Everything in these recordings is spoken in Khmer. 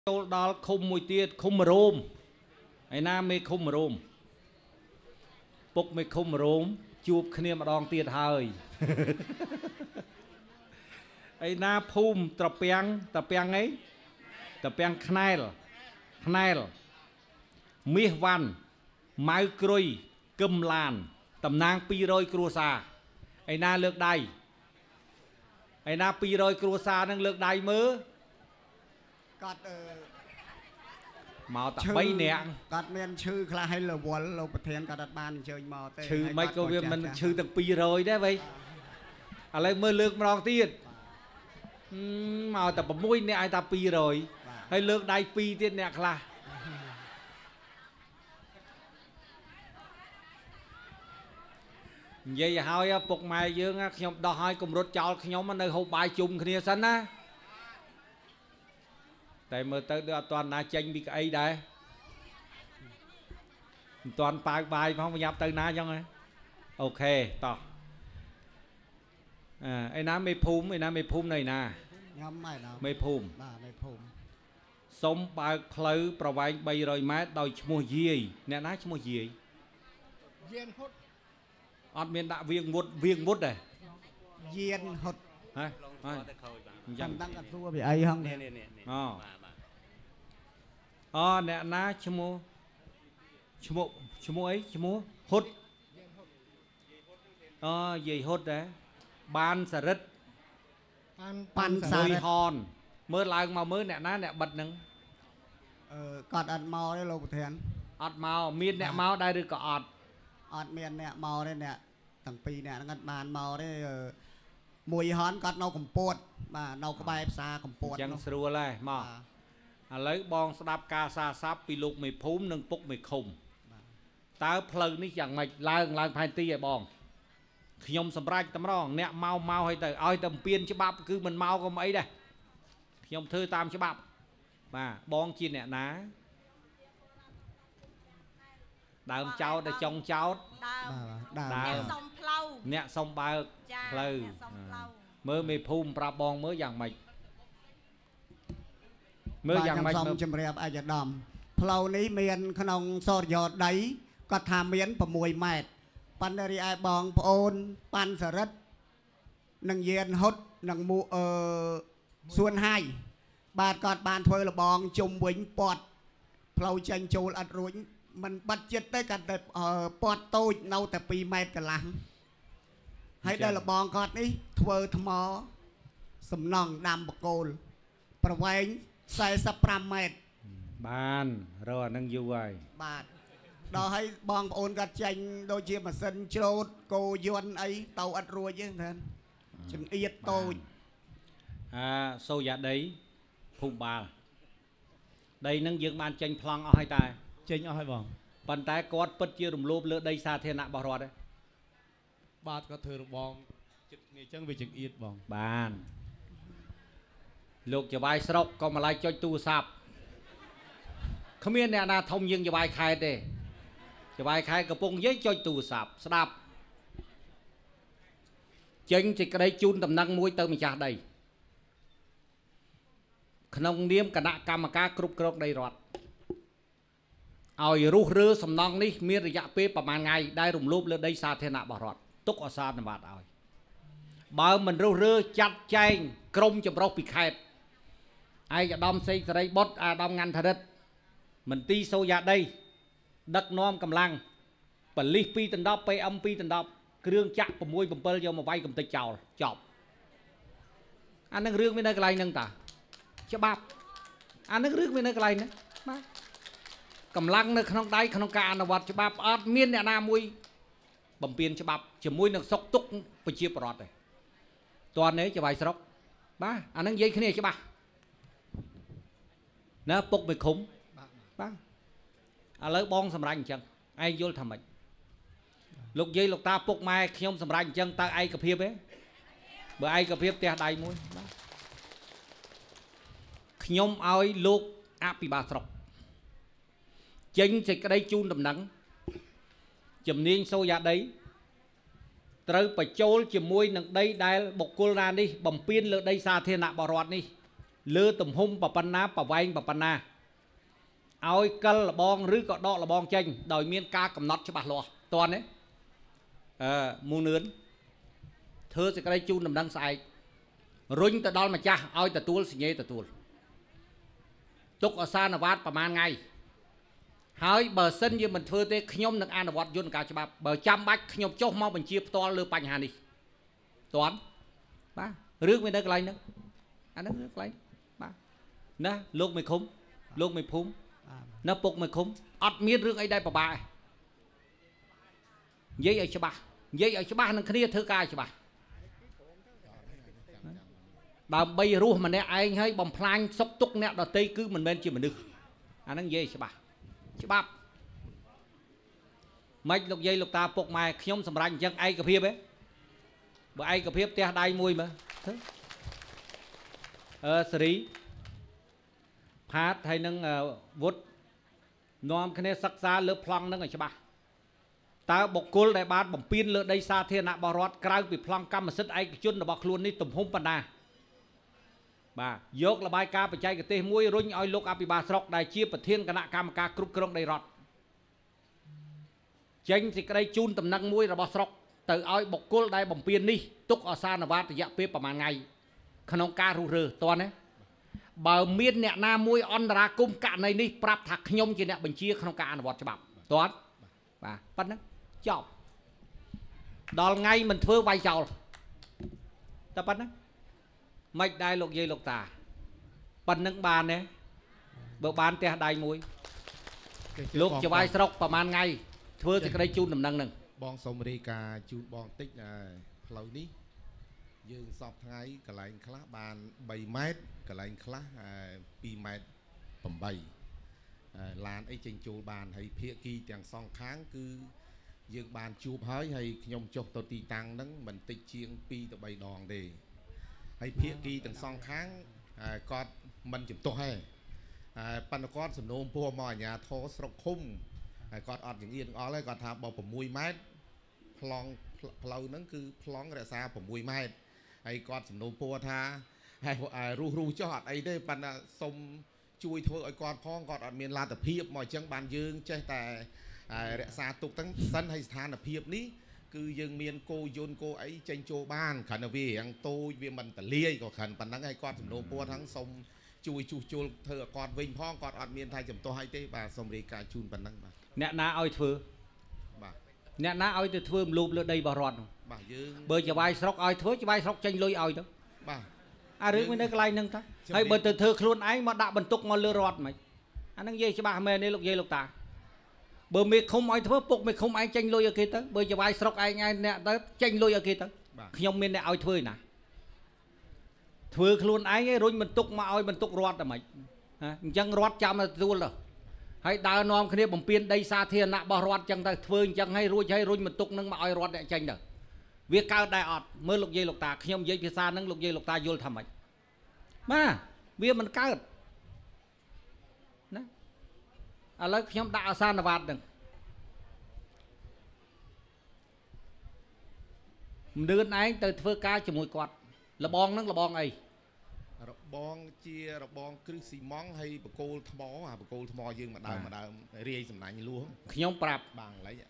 ចូលដល់ឃុំមួយទៀតឃុំរោមឯណាមេឃុំរោមពុកមេឃុំរោមជួបគ្នាម្ដងទៀតហើយឯណាភូមិត្រពាំងអីត្រពាំងខ្នែលមាសវ៉ាន់ម៉ៅក្រុយគឹមឡានតំណាង200គ្រួសារឯណាលើកដៃឯណា200គ្រួសារនឹងលើកដៃមើលគាត់មកតែ3នាក់គាត់មានឈឺខ្លះឲ្យរវល់លោកប្រធានគាត់អត់បានអញ្ជើញមកទេឈឺមិនក៏វាមិនឈឺទាំង200ដែរវៃឥឡូវមើលលើកម្ដងទៀតមកតែ6នាក់ឲ្យតែ200ហើយលើកដៃ2ទៀតអ្នកខ្លះនិយាយឲ្យពុកម៉ែយើងខ្ញុំដោះឲ្យគម្រត់ចោលខ្ញុំនៅហូបបាយជុំគ្នាសិនណាតែមើលទៅដូចអត់ទាន់ណាចេញពីក្អីដែរមិនទាន់ប៉ាវបាយផងប្រញាប់ទៅណាចឹងអូខេតោះឯណាមេភូមិនៅឯណាខ្ញុំមេភូមិបាទមេភូមិសុំបើកផ្លូវប្រវែង300ម៉ែត្រដោយឈ្មោះយាយអ្នកណាឈ្មោះយាយហុតអត់មានដាក់វៀងមុតដែរយានហុតហ៎ចាំដឹងថាទួពីអីហងអូអ្នកណាឈ្មោះអីឈ្មោះហុតយាយហុតដែរបានសរិទ្ធប៉ាន់សារិទ្ធហនមើលឡើងមកមើលអ្នកណាអ្នកបិទហ្នឹងគាត់អត់មកទេលោកប្រធានអត់មកមានអ្នកមកដែរឬក៏អត់មានអ្នកមកទេអ្នកទាំងពីរអ្នកហ្នឹងអត់បានមកទេមួយហនគាត់នៅកម្ពុជាបាទនៅក្បែរផ្សារកម្ពុជាចឹងស្រួលហើយមកឥឡូវបងស្ដាប់ការសារស័ព្ទពីលោកមេភូមិនិងពុកមេឃុំតើផ្លូវនេះយ៉ាងម៉េចឡើងផែនទីឲ្យបងខ្ញុំសម្រេចតម្រងអ្នកមកឲ្យទៅអំពានច្បាប់គឺមិនមកក៏មិនអីដែរខ្ញុំធ្វើតាមច្បាប់បាទបងជាអ្នកណាដើមចោតដល់ចុងចោតដើមសុំផ្លូវអ្នកសុំបើកផ្លូវមើលមេភូមិប្រាប់បងមើលយ៉ាងម៉េចសូមជម្រាបអាយដាមផ្លូវនេះមានក្នុងសរយោដីគាត់ថាមាន6ម៉ែត្រប៉ុន្តែរីឯបងប្អូនប៉ាន់សរិទ្ធនិងយានហុតនិងសួនហាយបាទគាត់បានធ្វើលបងជុំវិញពាត់ផ្លូវចេញចូលអត់រួចมันបាត់ចិត្តទេគាត់តែពាត់តូចនៅតែ2ម៉ែត្រកន្លះហើយដល់លបងគាត់នេះធ្វើថ្មសំណង់ដាំបកគោលប្រវែង45ម៉ែត្របានរកអានឹងយូរហើយបាទដល់ឲ្យបងប្អូនគាត់ចេញដូចជាម៉ាស៊ីនច្រូតគោយន្តអីទៅអត់រួចទេមែនចង្អៀតតូចសូយ៉ាដីភូមិបាលដីនឹងយើងបានចេញប្លង់អស់ហើយតែចេញអស់ហើយបងប៉ុន្តែគាត់ពិតជារំលោភលើដីសាធារណៈរបស់រដ្ឋទេបាទគាត់ធ្វើរបងចិត្តគ្នាអញ្ចឹងវាចង្អៀតបងបានលោកចវាយស្រុកក៏ម្លាយចុចទូរស័ព្ទគ្មានអ្នកណាធំយើងចវាយខេតទេចវាយខេតកំពុងនិយាយចុចទូរស័ព្ទស្ដាប់ចេញសេចក្តីជូនដំណឹងមួយទៅម្ចាស់ដីក្នុងនាមគណៈកម្មការគ្រប់គ្រងដីរដ្ឋឲ្យរុះរើសំណង់នេះមានរយៈពេលប្រហែលថ្ងៃដែលរំលោភលើដីសាធារណៈរបស់រដ្ឋទុកអសាធនបត្តិឲ្យបើមិនរុះរើចាត់ចែងក្រមចម្រុះពីខេត្តឯកឧត្តមសេងសេរីបុត្រអាដាមងាន់ថារិទ្ធមន្ទីរសូយ៉ាដីដឹកនាំកម្លាំងប៉ូលីស2ដណ្ដប់ PM 2ដណ្ដប់គ្រឿងចាក់6 7យកមកវាយកំទេចចោលចប់អានឹងរឿងមាននៅកន្លែងហ្នឹងតាច្បាប់អានឹងរឿងមាននៅកន្លែងហ្នឹងបាទកម្លាំងនៅក្នុងដៃក្នុងការអនុវត្តច្បាប់អត់មានអ្នកណាមួយបំពេញច្បាប់ជាមួយនឹងសុកទុកប្រជាពលរដ្ឋទេតើនេះចវាយស្រុកបាទអានឹងនិយាយគ្នាច្បាស់ណាពុកមេឃុំបាទឥឡូវបងសម្រេចអញ្ចឹងឯងយល់ថាម៉េចលោកយាយលោកតាពុកម៉ែខ្ញុំសម្រេចអញ្ចឹងតើឯកភាពទេបើឯកភាពផ្ទះដៃមួយបាទខ្ញុំឲ្យលោកអភិបាលស្រុកចេញសេចក្តីជូនដំណឹងជំនាញសូយ៉ាដីត្រូវបញ្ចូលជាមួយនឹងដីដែលបុគ្គលណានេះបំពេញលើដីសាធារណៈបរដ្ឋនេះ lơ tùm hung bà pan ná bà vay bà pan ná ôi cân là bong rứ có đọ là bong chênh đòi miên ca cầm nọt cho bà lọ toàn đấy mua nướn thưa sẽ cái đây chun nằm đăng sai rung ta đo mà cha ôi ta tuôn xì nhê ta tuôn tục ở xa là vát bà man ngay hỏi bờ sân như mình thưa tê nhôm được an là vọt vô cả cho bà bờ chăm bách nhôm chốt mau mình chia to lừa bánh hà đi toán ba rước bên đây cái nữa anh nó rước lấy ba nè lúc mày khúng lúc mày phúng nó bục mày khúng ọt miết rước ấy đây bà giấy ở cho bà nó kia thưa ca cho bà bây ruột mà nè anh hay bầm phanh sốc túc nè đợt tây cứ mình bên chỉ mình được anh nó giấy cho bà mấy lúc dây lúc ta phục mày nhóm sầm ranh chân ai cà phê bé bữa ai cà phê te đai mùi mà xử phát hay nâng vút nom cái này sắc xa lớp phăng nâng ở cho bà ta bọc côn đại bát bỏng pin lỡ đây xa thiên hạ bảo rót cái bị phăng cam mà sứt ai cái chân là bọc luôn đi tùm hông pan đà bà dốc là bài ca phải chạy cái tê mũi rung oi lúc api ba sọc đại chia bật thiên cái nạ cam ca cướp krong đầy rót chênh thì cái đây chun tầm năng mũi là bọc sọc từ oi bọc côn đại bỏng pin đi túc ở xa là vát thì dạ phê bà mà ngày khăn ca rù rừ toàn đấy bà miên nè na mũi on ra cung cạn này đi prap thạc nhông chỉ nè bình chia khăn ca là vọt cho bà toàn bà bắt nó chọc đòi ngay mình thưa vai chầu ta bắt nó mạch đai lục dây lục tà bần nâng bàn nè bữa bán te đai muối lúc cho vai sọcประมาณ ngày thưa thì cái đây chun nằm nâng bong sông đi cả chun bong tích lâu ní dương sọp ngay cả lại khá bàn 7 mét cả lại khá 2 mét tầm 7 làn ấy trên chùa bàn hay phía kia chẳng song kháng cứ dương bàn chụp hơi hay nhom chọc tàu tì tăng nắng mình tích chiêng pi tàu 7 đòn để hay phía kia chẳng song kháng con mình chụp to hay pan con sầm nôm pua mò nhà thô sọc khum con ọt những yên ó lấy con tham bầu 6 mét plong lâu nắng cứ plong ra xa 6 mét hay con sầm nôm pua tha hay ru cho ọt ấy đây pan sông chui thôi ở con phong con ọt miền la tập hiệp mọi chân bàn dương chơi tại xa tục tăng sân hay than tập hiệp ní cứ dương miền cô yôn cô ấy tranh châu ban khẩn là vì hàng tôi vì mình tận lia có khẩn phần năng hay con sầm nôm pua thắng sông chui thưa con vinh phong con ọt miền thay chấm to hay tê bà sông đi cả chun phần năng bà nè ná oi thưa nè ná oi thưa lụp lên đây bà rọt bởi cho vai sọc oi thưa cho vai sọc tranh lôi oi đó rước bên đây cái lai nâng ta hay bởi từ thưa luôn ấy mà đã bần tục mà lừa rọt mày anh đang dây cho bà mẹ này lục dây lục ta bởi mẹ không ai thưa phục mẹ không ai tranh lôi ở kia tới bởi cho vai sọc ai ngay nè tới tranh lôi ở kia tới nhông bên này oi thưa nè thưa luôn ấy rồi mình tục mà oi mình tục rọt là mày chẳng rọt chạm là luôn rồi hay đào nom kia bằng pin đây xa thiên nạ bảo rọt chẳng ta thưa chẳng hay rồi mình tục nâng mà oi rọt để tranh được việc cao đại ọt mới lục dây lục ta nhông dây phía xa nâng lục dây lục ta vô thầm mày mà việc mình cao nè lấy nhóm đã xa là vạt đừng đưa anh từ phơi ca cho mùi quạt là bong nó là bong ấy bong chia bong cứ xì món hay bờ cô thò mò dương mà đào riêng sầm nại như luôn nhóm prap bằng lấy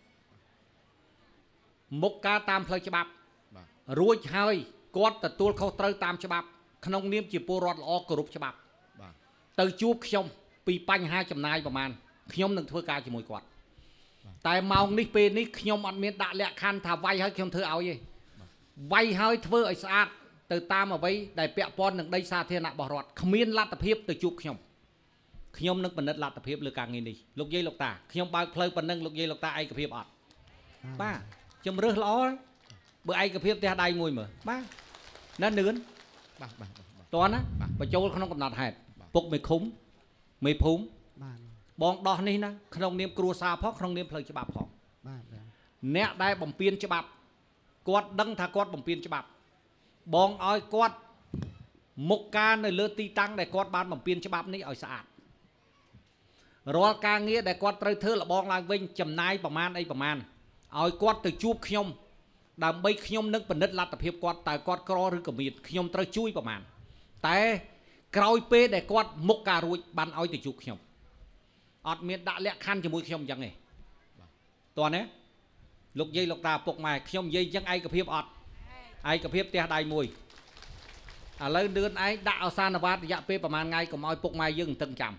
một ca tam phơi cho bắp ruồi hơi quạt từ tua khâu trơi tam cho bắp không niêm chỉ po rọt lọ cột cho bắp từ chuột nhom pi panh 2 chấm naiประมาณ nhom đừng thưa ca cho mùi quạt tại màu ní pe ní nhom ăn miếng đã lẹ khăn thả vay hơi nhom thưa áo gì vay hơi thưa ở sạt từ tam mà vay đại bẹ pon đừng đây xa thiên nạ bỏ rọt không miên lát tập hiệp từ chuột nhom nâng bần đất lát tập hiệp lừa càng nghìn đi lục dây lục tà nhom bao phơi bần nâng lục dây lục ta ai tập hiệp ọt ba chấm rớt ló bữa ai tập hiệp te đai mùi mở ba nó nướng toán á và châu không còn nạt hạt phục mày khúng mày phúng bong đo ní na không niệm cua sa phóc không niệm phơi cho bạp phỏng nè đây bồng piên cho bạp quạt đăng thà quạt bồng piên cho bạp bong oi quạt một ca nơi lơ ti tăng để quạt ban bồng piên cho bạp ní ở sạch rồi ca nghĩa để quạt trời thưa là bong lang vinh chầm naiประมาณ ấy ประมาณ oi quạt từ chup nhom đàm bay nhom nâng bần đất lát tập hiệp quạt tại quạt cro rư cầm miệt nhom trời chui ประมาณ แต่ក្រោយពេលដែលគាត់មុខការរួចបានឲ្យទៅជួបខ្ញុំអត់មានដាក់លក្ខខណ្ឌជាមួយខ្ញុំអញ្ចឹងទេតោះណាលោកយាយលោកតាពុកម៉ែខ្ញុំនិយាយអញ្ចឹងឯកភាពអត់ឯកភាពផ្ទះដៃមួយឥឡូវលឿនឯងដាក់អសានវត្តរយៈពេលប្រហែលថ្ងៃកុំឲ្យពុកម៉ែយើងតឹងចាំ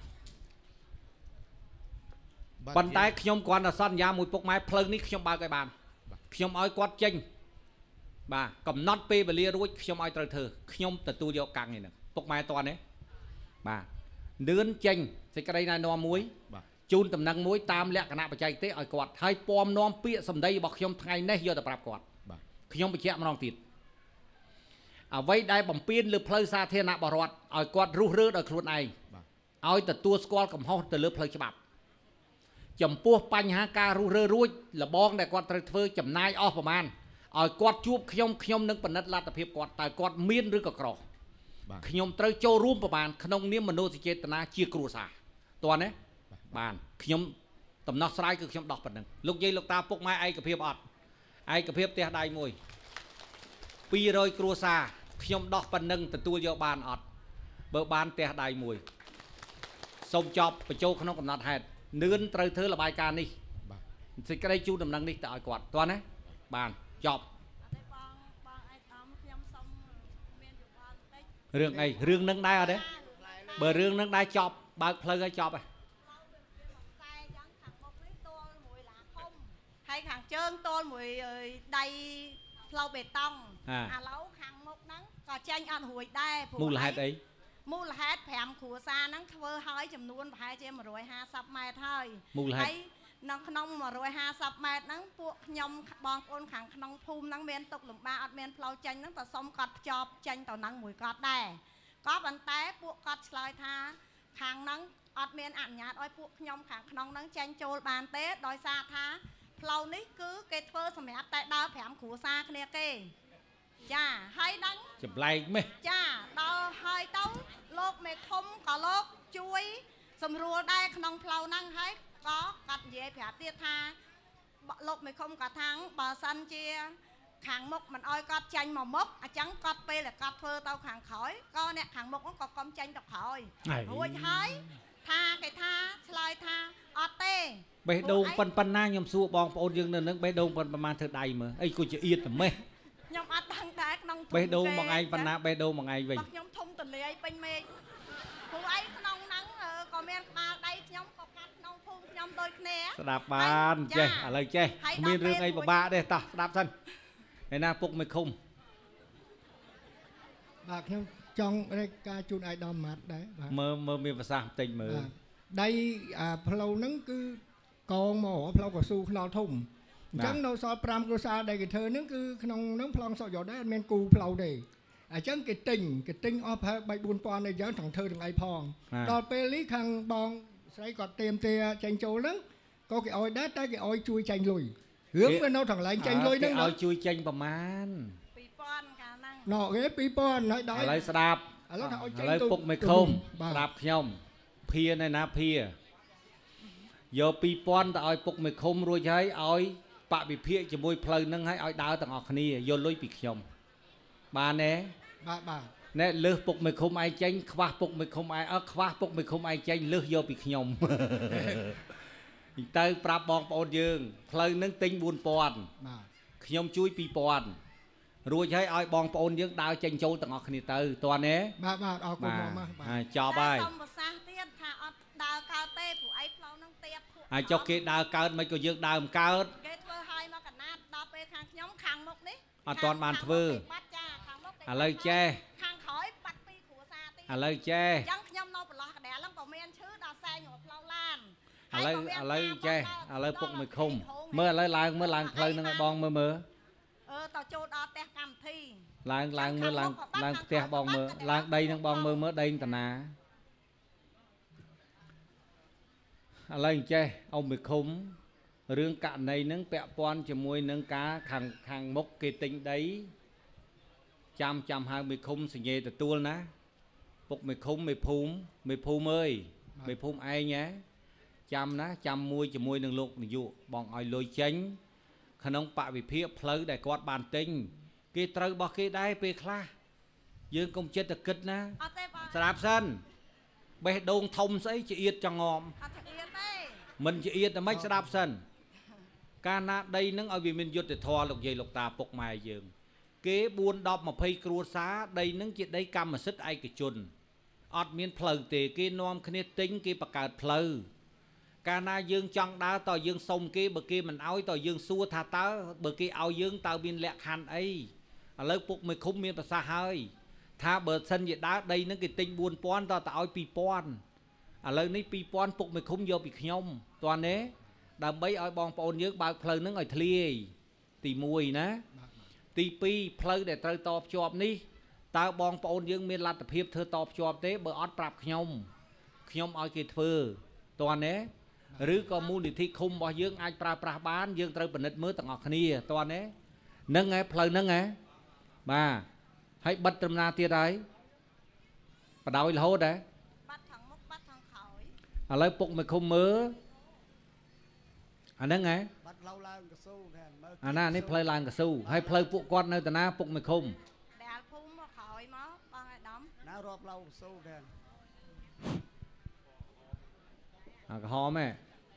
ប៉ុន្តែខ្ញុំគ្រាន់តែសន្យាមួយពុកម៉ែផ្លូវនេះខ្ញុំបើកឲ្យបានខ្ញុំឲ្យគាត់ចេញបាទកំណត់ពេលវេលារួចខ្ញុំឲ្យត្រូវធ្វើខ្ញុំទទួលយកកាំងនេះហ្នឹងពុកម៉ែតនេះបាទលឿនចេញសេចក្តីណែនាំមួយជូនតំណែងមួយតាមលក្ខណៈបច្ចេកទេសឲ្យគាត់ហើយពំនាំពាក្យសម្ដីរបស់ខ្ញុំថ្ងៃនេះយកទៅប្រាប់គាត់ខ្ញុំបញ្ជាក់ម្ដងទៀតអ្វីដែលបំពេញលើផ្លូវសាធារណៈបរដ្ឋឲ្យគាត់រុះរើដោយខ្លួនឯងឲ្យទទួលស្គាល់កំហុសទៅលើផ្លូវច្បាប់ចំពោះបញ្ហាការរុះរើរួចលបងដែលគាត់ត្រូវធ្វើចំណាយអស់ប្រមាណឲ្យគាត់ជួបខ្ញុំនឹងពិនិត្យលទ្ធភាពគាត់តើគាត់មានឬក៏ក្រខ្ញុំត្រូវចូលរួមប្រមាណក្នុងនាមមនោសញ្ចេតនាជាគ្រួសារតើណាបានខ្ញុំតំណោះស្រាយគឺខ្ញុំដោះប៉ុណ្ណឹងលោកយាយលោកតាពុកម៉ែឯកភាពអត់ឯកភាពផ្ទះដៃមួយ200គ្រួសារខ្ញុំដោះប៉ុណ្ណឹងទទួលយកបានអត់បើបានផ្ទះដៃមួយសូមចប់បញ្ចូលក្នុងកំណត់ហេតុនឿនត្រូវធ្វើរបាយការណ៍នេះសេចក្តីជូនដំណឹងនេះទៅឲ្យគាត់តើណាបានចប់រឿងអីរឿងនឹងដែរអត់ទេបើរឿងនឹងដែរចប់បើកផ្លូវឲ្យចប់ហើយខាងជើងតលមួយដៃផ្លូវបេតុងឥឡូវខាងមុខហ្នឹងក៏ចេញអត់រួចដែរមូលហេតុអីមូលហេតុ5គ្រួសារហ្នឹងធ្វើឲ្យចំនួនប្រហែលជា150ម៉ែត្រហើយហើយនៅក្នុង150ម៉ែត្រហ្នឹងពួកខ្ញុំបងប្អូនខាងក្នុងភូមិហ្នឹងមានទុកលំបាកអត់មានផ្លូវចេញហ្នឹងក៏សុំគាត់ភ្ជាប់ចេញទៅហ្នឹងមួយគាត់ដែរក៏ប៉ុន្តែពួកគាត់ឆ្លើយថាខាងហ្នឹងអត់មានអនុញ្ញាតឲ្យពួកខ្ញុំខាងក្នុងហ្នឹងចេញចូលបានទេដោយសារថាផ្លូវនេះគឺគេធ្វើសម្រាប់តែដើរ5គ្រួសារគ្នាគេចាហើយហ្នឹងចម្លែកមេះចាដល់ហើយទៅលោកមេឃុំក៏លោកជួយសម្រួលដែរក្នុងផ្លូវហ្នឹងហើយក៏គាត់និយាយប្រាប់ទៀតថាលោកមេឃុំក៏ថាបើសិនជាខាងមុខមិនអោយគាត់ចាញ់មកមុខអញ្ចឹងគាត់ពេលដែលគាត់ធ្វើទៅខាងក្រោយក៏អ្នកខាងមុខហ្នឹងក៏កុំចាញ់ទៅក្រោយរួចហើយថាគេថាឆ្លើយថាអត់ទេបេះដូងប៉ុណ្ណាខ្ញុំសួរបងប្អូនយើងនៅនឹងបេះដូងប៉ុណ្ប្រហែលធ្វើដៃមើលអីគូជាអៀតតែមេះខ្ញុំអត់ដឹងដែរក្នុងបេះដូងបងឯងប៉ុណ្ណាបេះដូងបងឯងវិញខ្ញុំធំទលាយពេញមេឃព្រោះអីក្នុងហ្នឹងក៏មានក្បាលដៃខ្ញុំក៏កាត់ក្នុងភូមិខ្ញុំដូចគ្នាស្ដាប់បានចេះឥឡូវចេះគ្មានរឿងអីពិបាកទេតោះស្ដាប់សិនឯណាពុកមេឃុំបាទខ្ញុំចង់រកការជូនអាយដល់ម៉ាត់ដែរបាទមើលមានប្រសាសន៍បន្តិចមើលដៃផ្លូវហ្នឹងគឺកងមកផ្លូវកស៊ូខ្នល់ធំអញ្ចឹងនៅសល់5គ្រួសារដែលគេធ្វើហ្នឹងគឺក្នុងហ្នឹងប្លង់សក់យកដែរអត់មានគូផ្លូវទេអញ្ចឹងគេទិញអស់ប្រហែល 3-4,000 អីយ៉ាងទាំងធ្វើទាំងអីផងដល់ពេលនេះខាងបងស្រីគាត់ទៀមទាចេញចូលហ្នឹងក៏គេឲ្យដែរតែគេឲ្យជួយចាញ់លុយរឿងវានៅទាំងឡើងចាញ់លុយហ្នឹងឲ្យជួយចាញ់ប្រមាណ 2000កាលហ្នឹងណ៎គេ2000ហើយដល់ឥឡូវស្ដាប់ឥឡូវថាឲ្យចាញ់ឥឡូវពុកមេឃុំស្ដាប់ខ្ញុំភាណែណាភាយក2000ទៅឲ្យពុកមេឃុំរួចហើយឲ្យបវិភាគជាមួយផ្លូវហ្នឹងឲ្យដើរទាំងអស់គ្នាយកលុយពីខ្ញុំបានទេបាទណែលើសពុកមេឃុំឯងចេញខ្វះពុកមេឃុំឯងខ្វះពុកមេឃុំឯងចេញលើសយកពីខ្ញុំទៅប្រាប់បងប្អូនយើងផ្លូវហ្នឹងទិញ 4000 បាទខ្ញុំជួយ 2000 រួចហើយឲ្យបងប្អូនយើងដើរចេញចូលទាំងអស់គ្នាទៅតើណាបាទអរគុណមកបាទចប់ហើយសុំប្រសាសន៍ទៀតថាអត់ដើរកើតទេព្រោះអីផ្លូវហ្នឹងទៀតហើយចុះគេដើរកើតមិនក៏យើងដើរមិនកើតគេធ្វើឲ្យមកកណាត់ដល់ពេលខាងខ្ញុំខាងមុខនេះអត់ទាន់បានធ្វើឥឡូវចេះខាងក្រោយបាត់ពីគ្រួសារទីឥឡូវចេះអញ្ចឹងខ្ញុំនៅប្រឡោះកណ្ដាលហ្នឹងក៏មានឈឺដល់សែងរត់ផ្លូវឡានឥឡូវចេះឥឡូវពុកមួយឃុំមើលឥឡូវឡើងមើលឡើងផ្លូវហ្នឹងឲ្យបងមើលតចូលដល់ផ្ទះកម្មវិធីឡើងមើលឡើងផ្ទះបងមើលឡើងដីនឹងបងមើលដីតាណាឥឡូវចេះអ៊ំមួយឃុំរឿងករណីហ្នឹងពាក់ព័ន្ធជាមួយនឹងការខាងមុខគេទិញដីចាំហៅមួយឃុំសញ្ញេទទួលណាពុកមួយឃុំមួយភូមិអើយមួយភូមិឯងហ៎ចាំណាចាំមួយជាមួយនឹងលោកនាយកបងឲ្យលុយចេញក្នុងបវិភាគផ្លូវដែលគាត់បានទិញគេត្រូវរបស់គេដែរពេលខ្លះយើងកុំចិត្តតែគិតណាអត់ទេបង đạp sân bê đôn thông sấy chị yết cho ngòm mình chị yết là mấy sẽ đạp sân ca na đây nâng ở vì mình dụt để thò lục dây lục tà phục mài dường kế buôn đọc mà phây cua xá đây nâng chị đây cam mà xích ai cái chun ọt miên phờ tề kế nom khné tính kế bạc cạt phờ ca na dương chọn đá tỏi dương sông kế bờ kế mình áo tỏi dương xua tha tớ bờ kế áo dương tao biên lẹ khăn ấy ở lớp phục mình không miên xa hơi tha bờ sân vậy đá đây nâng cái tinh buôn pon tao tao pi pon ở lớp này pi pon phục mình không vô bị nhom toàn nế đầm bấy ở bong pon dương bao phờ nâng ở thề tì mùi ná tì pi phờ để tơi tọp chọp ní tao bong pon dương miên lạt tập hiệp thưa tọp chọp thế bờ ót prap nhom ở kia thưa toàn nế rứ có môn địa thi khung bao dương ai pra bán dương trời bẩn mới tặng ngọc khnia toàn đấy nâng nghe phơi nâng nghe bà hãy bắt trầm na tia đấy và đau là hốt đấy à lấy bụng mày không mớ à nâng nghe à na nấy phơi làng cả su hay phơi phụ con nơi tận na bụng mày không à cái ho mẹ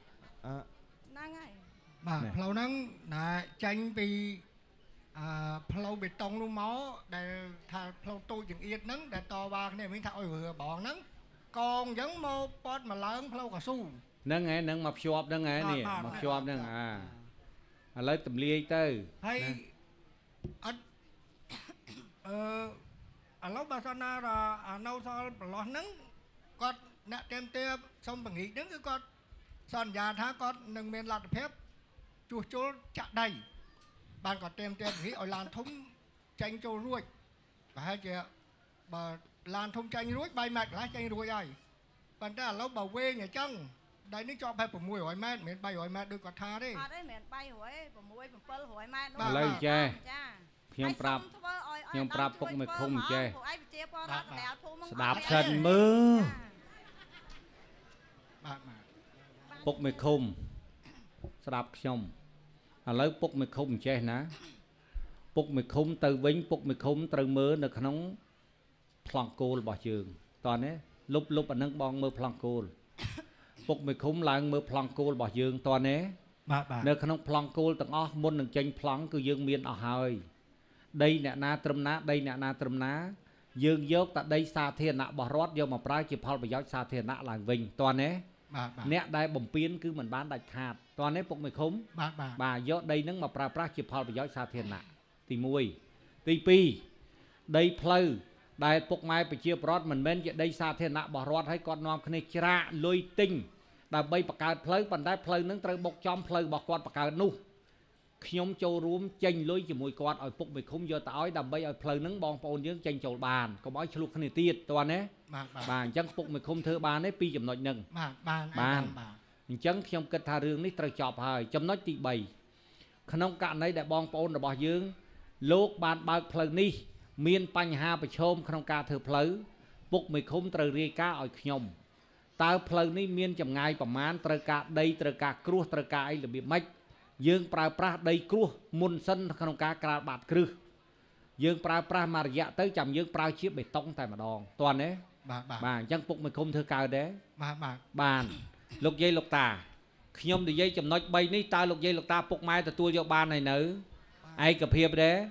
bà phlau nắng là tranh vì phlau bê tông luôn máu để thà phlau tôi chừng yên nắng để to ba cái này mình thạo vừa bọn nắng còn giống một pot mà lớn phlau cả su nâng nghe nâng mập shop nâng nghe nè mập shop nâng à lấy tầm lia tới hay lúc bà sana là nấu sao lót nắng con nè tem tem xong bằng nghỉ đứng cái con son già thá con nâng men lạt phép chua chua chặt đầy bạn có tem tem nghỉ ở làn thúng tranh châu ruồi và hai chị bà làn thúng tranh ruồi bay mạch lá tranh ruồi ai bạn ta lâu bà quê nhà chăng đây nó cho bay mùi hỏi mát miền bay hỏi mát đôi có tha đấy đấy miền bay hỏi mùi pơ hỏi mát lấy che nhom prap phục mày không che đạp sân mưa phục mày không đạp xong à lấy phục mày không che ná phục mày không từ vĩnh phục mày không từ mưa được nóng phẳng cô bỏ trường toàn đấy lúc anh nâng bong mưa phẳng cô phục mày không lại mưa phẳng cô bỏ trường toàn đấy nơi nóng phẳng cô tầng ó môn đừng tranh phẳng cứ dương miên ở hơi đây nè na trâm ná đây nè na trâm ná dương dốc tại đây xa thiên nạ bỏ rót vô mà prai chỉ phao bị giáo xa thiên nạ làng vinh toàn đấy nè đây bầm piến cứ mình bán đại hạt toàn đấy phục mày khống bà do đây nâng mà prai chỉ phao bị giáo xa thiên nạ thì mùi thì pi đây phơi đại phục mai bị chia rót mình bên đây xa thiên nạ bỏ rót hay con nom khné chra lôi tinh đã bay bạc cào phơi bàn tay phơi nâng trời bọc chom phơi bọc con bạc cào nu nhom châu rúm chênh lối chỉ mùi quạt ở phục mày không do tỏi đầm bay ở phơi nắng bong pôn dưỡng chênh châu bàn có bói chluộc này tiệt toàn đấy bàn chân phục mày không thưa bàn đấy pi chấm nội nâng bàn chân nhom kết thà rương ní trời chọp hơi chấm nói tị bầy khăn cạn đấy để bong pôn là bỏ dưỡng lốp bàn bao phơi ní miên panh ha bạch chôm khăn ca thưa phơi phục mày không trời ri cá ở nhom tao phơi ní miên chấm ngayประมาณ trời ca đây trời ca cua trời ca ấy là bị mách dương pra đây cua muôn sân không cá cà bạt cừ dương pra mà dạ tới chầm dương pra chiếc bê tông tại mà đòn toàn đấy bà chân phục mình không thưa cao đấy bàn lục dây lục tà nhom thì dây chầm nói bay ní ta lục dây lục ta phục mai từ tua vô ban này nữ ai cập hiệp đấy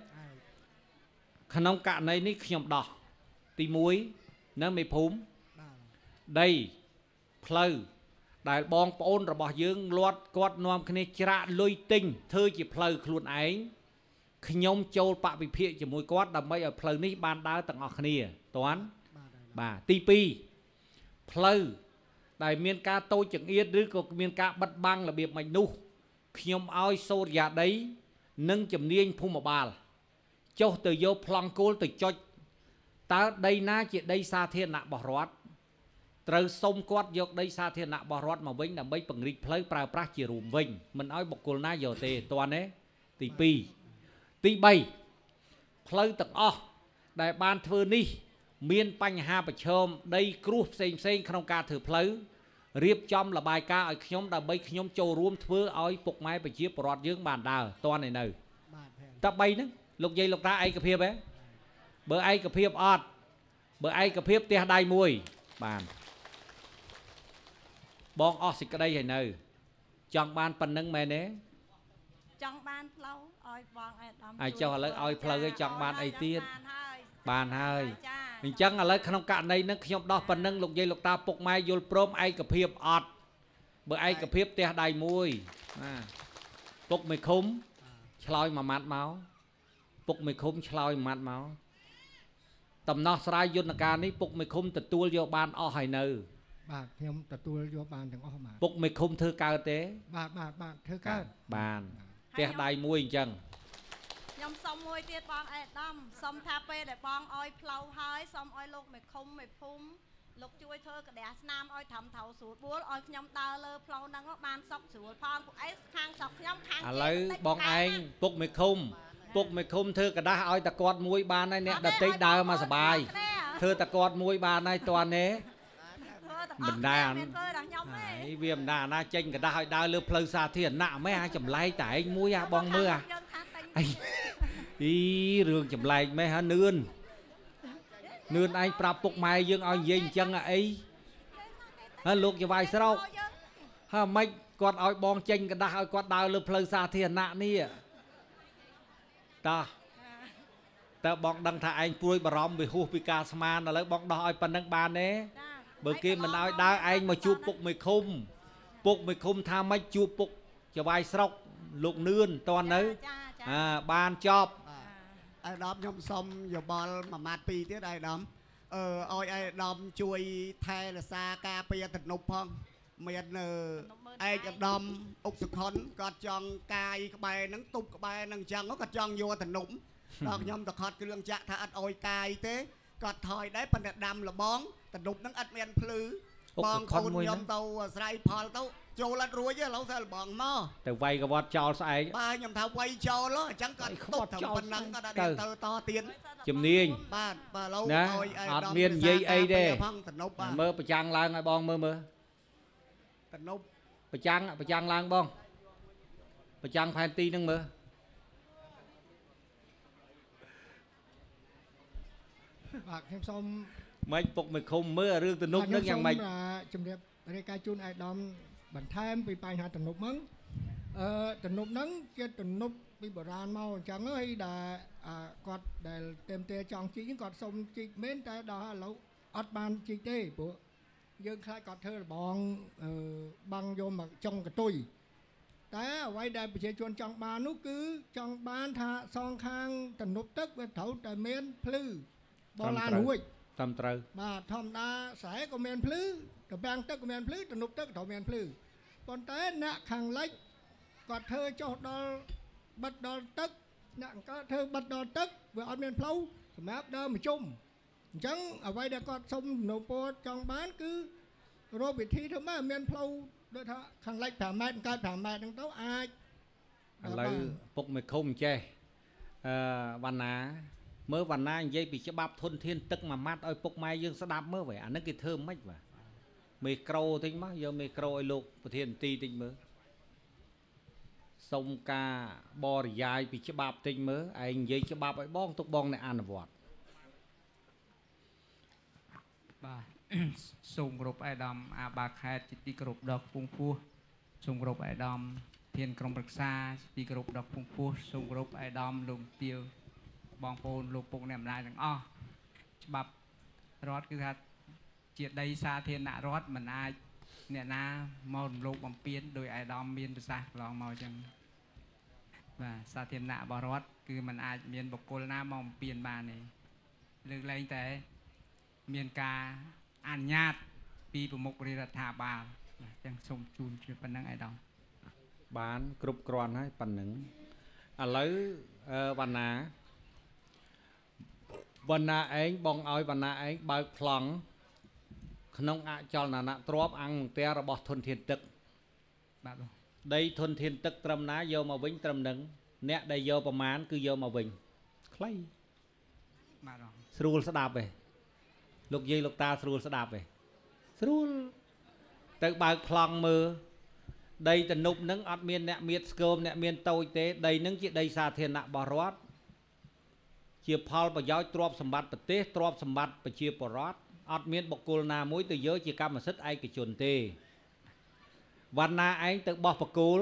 khăn cạn này ní nhom đỏ tí muối nó mì phúm đây phơi đại bong pôn rồi bỏ dương loạt quạt nom khné chra lôi tinh thưa chỉ phơi luôn ấy nhom châu bạ bị phê chỉ mùi quạt đầm bay ở phơi ní ban đá tặng ngọc khné toán bà tipi phơi đại miền ca tôi chẳng yên đứa có miền ca bắt băng là biệt mạch nu nhom oi sâu già đấy nâng chấm niên phun một bà châu từ vô plong cô từ cho ta đây na chị đây xa thiên nạ bỏ rót trời sông quát dọc đây xa thiên nạ bỏ rót mà vinh là mấy bằng rịch phơi pra pra chỉ rùm vinh mình nói bọc cô na giờ tề toàn đấy tí pi tí bay phơi tận o đại ban thưa ni miên panh ha bạch chôm đây crup xem không ca thử phơi riệp chom là bài ca ở nhóm đã bay nhóm châu rùm thưa oi phục mai bạch chiếc rót dương bàn đào toàn này nè ta bay nữa lục dây lục ta ai cà phê bé bờ ai cà phê ọt bởi ai cà phê tia đai mùi bàn bong o xịt cái đây hay nơi chọn ban phần nâng mẹ nế chọn ban lâu ôi bong ai cho lấy ôi phơi cái chọn ban ai tiên bàn hơi cha mình chẳng là lấy không cạn đây nó nhom đo phần nâng lục dây lục ta phục mai vô prom ai cà phê ọt bởi ai cà phê tia đai mùi phục mày khúng chloi mà mát máu phục mày khúng chloi mát máu tầm nó sai vô là ca ní phục mày khúng từ tua vô ban o hay nư បាទខ្ញុំទទួលយកបានទាំងអស់បាទពុកមិនឃុំធ្វើកើតទេបាទធ្វើកើតបានផ្ទះដៃមួយអញ្ចឹងខ្ញុំសុំមួយទៀតបងអេដាមសុំថាពេលដែលបងអោយផ្លូវហើយសុំអោយលោកមិនឃុំមិនភូមិលោកជួយធ្វើកដាស្នាមអោយត្រឹមត្រូវស្រួលបួលអោយខ្ញុំដើរលើផ្លូវហ្នឹងបានសុខស្រួលផងពួកអីខាងស្រុកខ្ញុំខាងឥឡូវបងឯងពុកមិនឃុំពុកមិនឃុំធ្វើกระดาษឲ្យតែគាត់មួយបានហើយអ្នកដតីដើរមកសុបាយធ្វើតែគាត់មួយបានហើយតើទេមិនដែរហើយវាមិនដែរណាចេញกระดาษឲ្យដើរលើផ្លូវសាធារណៈហ្មងអាចម្លែកតែឯងមួយអាបងមើលអាអីរឿងចម្លែកម៉េះហ่าនឿនឯងប្រាប់ពុកម៉ែយើងឲ្យនិយាយអញ្ចឹងអីហើយលោកចវាយស្រុកហើយមិនគាត់ឲ្យបងចេញกระดาษឲ្យគាត់ដើរលើផ្លូវសាធារណៈនេះតើបងដឹងថាឯងព្រួយបារម្ភវិហួសពីការស្មានឥឡូវបងដោះឲ្យប៉ុណ្ណឹងបានទេបើគេមិនឲ្យដើរឯងមកជួបពុកមួយឃុំថាមិនជួបពុកចវាយស្រុកលោកនឿនតន់នៅបានចប់អាយដាមខ្ញុំសុំយោបល់មួយម៉ាត់ពីរទៀតអាយដាមឲ្យអាយដាមជួយថែរក្សាការពារទំនប់ផងមានឯកឧត្តមអុកសុខុនគាត់ចង់កាយក្បែរហ្នឹងទប់ក្បែរហ្នឹងអញ្ចឹងគាត់ចង់យកទំនប់ដល់ខ្ញុំទៅខត់គ្រឿងចាក់ថាអត់អោយកាយទេគាត់ថយដែរប៉ុន្តែដាំលបងទំនប់ហ្នឹងអត់មានភ្លឺបងប្អូនខ្ញុំទៅស្រ័យផលទៅចូលអត់រួចទេឥឡូវទៅលបងមកទៅវាយកវត្តចោលស្អែកបាទខ្ញុំថាវាយចោលអញ្ចឹងគាត់ទុកតែប៉ុណ្ណឹងគាត់អត់ទៅតទៀតជំនាញបាទឥឡូវឲ្យអត់មាននិយាយអីទេទំនប់បាទមើលប្រចាំងឡើងឲ្យបងមើលទំនប់ប្រចាំងឡើងបងប្រចាំងផែនទីហ្នឹងមើលបាទខ្ញុំសូមមិនពុកមិនឃុំមើលរឿងទំនប់ហ្នឹងយ៉ាងម៉េចជំរាបរាយការណ៍ជូនអាយដាមបន្ថែមពីបញ្ហាទំនប់ហ្នឹងទំនប់ហ្នឹងជាទំនប់ពីបុរាណមកអញ្ចឹងហើយដែលគាត់ដែលต็มទេចង់ជីកគាត់សុំជីកមែនតែដល់ឥឡូវអត់បានជីកទេព្រោះយើងខ្លាចគាត់ធ្វើរបងបាំងយកមកចុងកតុយតែអ្វីដែលប្រជាជនចង់បាននោះគឺចង់បានថាសងខាងទំនប់ទឹកវាត្រូវតែមានភ្លឺបលានរួចតាមត្រូវបាទធម្មតាស្រែក៏មានភ្លឺកពាំងទឹកក៏មានភ្លឺទំនប់ទឹកត្រូវមានភ្លឺប៉ុន្តែអ្នកខាងលិចគាត់ធ្វើចុះដល់បិទដល់ទឹកអ្នកអង្គើធ្វើបិទដល់ទឹកវាអត់មានផ្លូវសម្រាប់ដើរមកជុំអញ្ចឹងអ្វីដែលគាត់សុំនៅពោចង់បានគឺរកវិធីធ្វើមកមានផ្លូវដូចថាខាងលិច5ម៉ែត្រកើត5ម៉ែត្រហ្នឹងទៅអាចឥឡូវពុកមិនឃុំចេះវណ្ណាមើលវណ្ណានិយាយពីច្បាប់ធនធានទឹកមួយម៉ាត់ឲ្យពុកម៉ែយើងស្ដាប់មើលវិញអាហ្នឹងគេធ្វើមិនបាទមេក្រូតិចមកយកមេក្រូឲ្យលោកប្រធានទីតិចមើលសុំការបរិយាយពីច្បាប់តិចមើលឯងនិយាយច្បាប់ឲ្យបងទុកបងអ្នកអនុវត្តបាទសូមគោរពអាយដាមអាបាខេតជាទីគោរពដល់ពងពោះសូមគោរពអាយដាមធានក្រុមប្រឹក្សាជាទីគោរពដល់ពងពោះសូមគោរពអាយដាមលោកទាវបងប្អូនលោកពុកអ្នកម្ដាយទាំងអស់ច្បាប់រដ្ឋគឺថាជាដីសាធារណរដ្ឋមិនអាចអ្នកណាមករំលោភបំពានដោយអាយដាមមានប្រសាសន៍កន្លងមកអញ្ចឹងបាទសាធារណៈរបស់រដ្ឋគឺมันអាចមានបុគ្គលណាមកបំពានបានទេលើកលែងតែមានការអនុញ្ញាតពីប្រមុខរដ្ឋាភិបាលអញ្ចឹងសូមជូនជាប៉ុណ្ណឹងអាយដាមបានគ្រប់គ្រាន់ហើយប៉ុណ្ណឹងឥឡូវវណ្ណាឯងបងឲ្យវណ្ណាឯងបើកប្លង់ក្នុងអចលនៈទ្របអង្គមន្ត្រីរបស់ធនធានទឹកបាទដីធនធានទឹកត្រឹមណាយកមកវិញត្រឹមនឹងអ្នកដែលយកប្រមាណគឺយកមកវិញខ្លីបាទស្រួលស្ដាប់ទេលោកយាយលោកតាស្រួលស្ដាប់ទេស្រួលទៅបើកប្លង់មើលដីទំនប់នឹងអត់មានអ្នកមៀតស្គមអ្នកមានតូចទេដីនឹងជាដីសាធារណៈរបស់រដ្ឋ chia phal và giáo trọp sầm bát bát tê trọp sầm bát và chia bờ rót ọt miên bọc cồn na mũi từ giới chia cam mà sứt ai cái chuồn têวันណាឯងទៅបោះបកគោល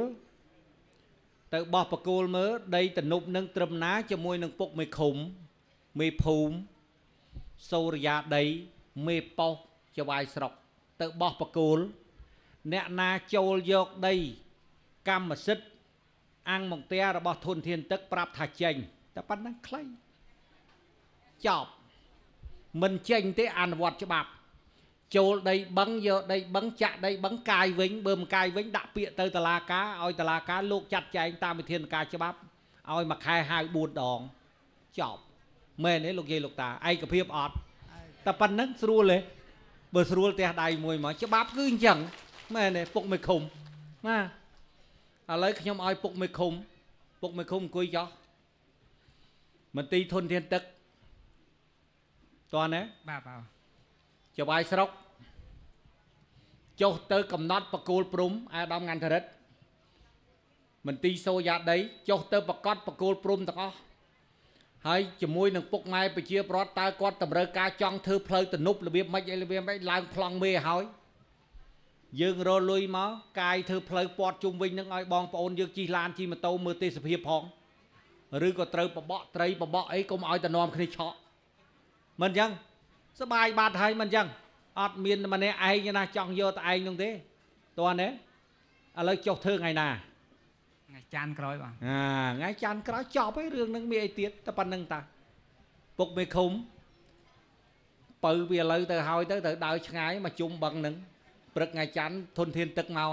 មើលដីតនុបនឹងត្រឹមណាជាមួយនឹងពុកមេឃុំមេភូមិសូរិយាដីមេប៉ោះចវាយស្រុកទៅបោះបកគោលអ្នកណាចូលយកដីកម្មសិទ្ធិអង្គមន្ត្រីរបស់ធនធានទឹកប្រាប់ថាចេញតែប៉ុណ្ណឹងខ្លីចប់មិនចេញទេអនុវត្តច្បាប់ចូលដីបឹងយកដីបឹងចាក់ដីបឹងកាយវិញបើមិនកាយវិញដាក់ពាក្យទៅតុលាការឲ្យតុលាការលោកចាត់ចែងតាមវិធានការច្បាប់ឲ្យមួយខែហៅ4ដងចប់មែនទេលោកយាយលោកតាឯកភាពអត់តែប៉ុណ្្នឹងស្រួលទេបើស្រួលផ្ទះដៃមួយមកច្បាប់គឺអញ្ចឹងមែនទេពុកមេឃុំណាឥឡូវខ្ញុំឲ្យពុកមេឃុំអង្គុយចោះមន្ត្រីធនធានទឹកតើណាបាទចវាយស្រុកចុះទៅកំណត់បកគោលព្រំអាដាមងាន់ធរិតមន្ត្រីសូយ៉ាដីចុះទៅប្រកាសបកគោលព្រំទាំងអស់ហើយជាមួយនឹងពុកម៉ែប្រជាប្រដ្ឋតើគាត់តម្រូវការចង់ធ្វើផ្លូវទំនប់របៀបម៉េចឡើងប្លង់មេឲ្យយើងរលុយមកកាយធ្វើផ្លូវពាត់ជុំវិញនឹងឲ្យបងប្អូនយើងជិះឡានជិះម៉ូតូមើលទេសភាពផងឬក៏ត្រូវបបក់ត្រីបបក់អីកុំឲ្យតនាំគ្នាឆក់មិនអញ្ចឹងសបាយបាត់ហើយមិនអញ្ចឹងអត់មានម្នាក់ឯងណាចង់យកតែឯងនោះទេតើណាឥឡូវចុះធ្វើថ្ងៃណាថ្ងៃច័ន្ទក្រោយបងថ្ងៃច័ន្ទក្រោយចប់ហើយរឿងនឹងមានអីទៀតតែប៉ុណ្្នឹងតាពុកមេឃុំបើវាឥឡូវទៅហើយទៅដើរឆ្ងាយមកជុំបឹងនឹងព្រឹកថ្ងៃច័ន្ទធនធានទឹកមក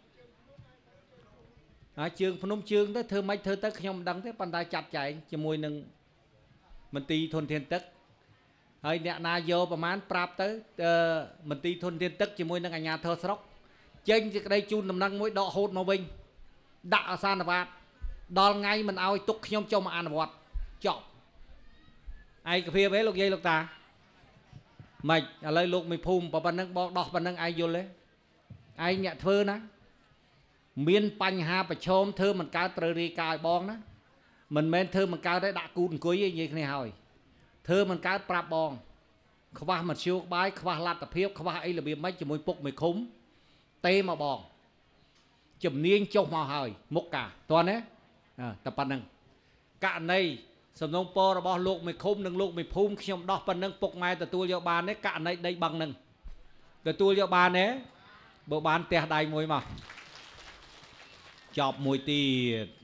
ហើយជើងភ្នំជើងទៅធ្វើម៉េចធ្វើទៅខ្ញុំមិនដឹងទេប៉ុន្តែចាត់ចែងជាមួយនឹងមន្ត្រីធនធានទឹកហើយអ្នកណាយកប្រមាណប្រាប់ទៅមន្ត្រីធនធានទឹកជាមួយនឹងអាជ្ញាធរស្រុកចេញសេចក្តីជូនដំណឹងមួយដកហូតមកវិញដាក់អាសានវត្តដល់ថ្ងៃមិនឲ្យទុកខ្ញុំចុះមកអនុវត្តចប់ឯកភាពឯងលោកយាយលោកតាម៉េចឥឡូវលោកមេភូមិប៉ុណ្ណឹងបងដោះប៉ុណ្ណឹងឯងយល់ទេឯងអ្នកធ្វើណាមានបញ្ហាប្រឈមធ្វើមិនកើតត្រូវរាយការណ៍ឲ្យបងណាមិនមែនធ្វើមិនកើតទេដាក់គូតអង្គុយឯងនិយាយគ្នាហើយធ្វើមិនកើតប្រាប់បងខ្វះមធ្យោបាយខ្វះលទ្ធភាពខ្វះអីរបៀបម៉េចជាមួយពុកមេឃុំទេមកបងជំនាញចុះមកហើយមុខការតើណាតែប៉ុណ្្នឹងករណីសំណុំពររបស់លោកមេឃុំនិងលោកមេភូមិខ្ញុំដោះប៉ុណ្្នឹងពុកម៉ែទទួលយកបានទេករណីដីបឹងនឹងទទួលយកបានទេបើបានផ្ទះដៃមួយមកចប់មួយទៀត